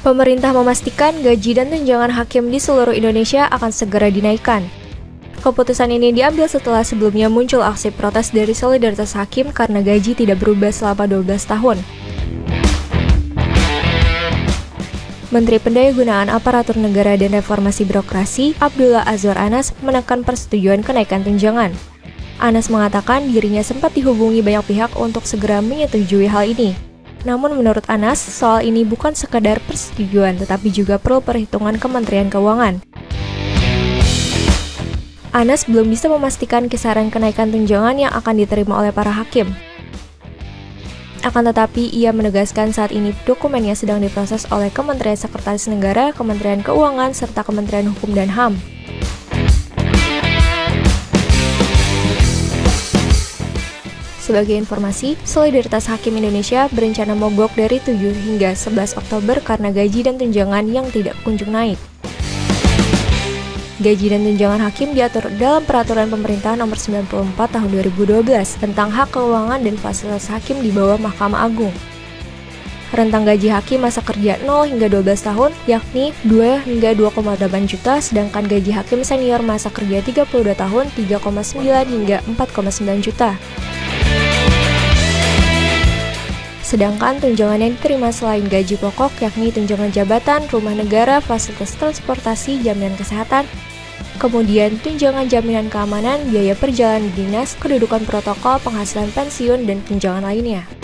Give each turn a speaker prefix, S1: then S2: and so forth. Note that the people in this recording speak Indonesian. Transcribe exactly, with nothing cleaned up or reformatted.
S1: Pemerintah memastikan gaji dan tunjangan hakim di seluruh Indonesia akan segera dinaikkan. Keputusan ini diambil setelah sebelumnya muncul aksi protes dari solidaritas hakim karena gaji tidak berubah selama dua belas tahun. Menteri Pendayagunaan Aparatur Negara dan Reformasi Birokrasi, Abdullah Azwar Anas, menekan persetujuan kenaikan tunjangan. Anas mengatakan dirinya sempat dihubungi banyak pihak untuk segera menyetujui hal ini. Namun menurut Anas, soal ini bukan sekadar persetujuan, tetapi juga perlu perhitungan Kementerian Keuangan. Anas belum bisa memastikan kisaran kenaikan tunjangan yang akan diterima oleh para hakim. Akan tetapi, ia menegaskan saat ini dokumennya sedang diproses oleh Kementerian Sekretaris Negara, Kementerian Keuangan, serta Kementerian Hukum dan H A M. Sebagai informasi, Solidaritas Hakim Indonesia berencana mogok dari tujuh hingga sebelas Oktober karena gaji dan tunjangan yang tidak kunjung naik. Gaji dan tunjangan hakim diatur dalam Peraturan Pemerintah Nomor sembilan puluh empat Tahun dua ribu dua belas tentang hak keuangan dan fasilitas hakim di bawah Mahkamah Agung. Rentang gaji hakim masa kerja nol hingga dua belas tahun, yakni dua hingga dua koma delapan juta, sedangkan gaji hakim senior masa kerja tiga puluh dua tahun tiga koma sembilan hingga empat koma sembilan juta. Sedangkan tunjangan yang diterima selain gaji pokok yakni tunjangan jabatan, rumah negara, fasilitas transportasi, jaminan kesehatan, kemudian tunjangan jaminan keamanan, biaya perjalanan dinas, kedudukan protokol, penghasilan pensiun, dan tunjangan lainnya.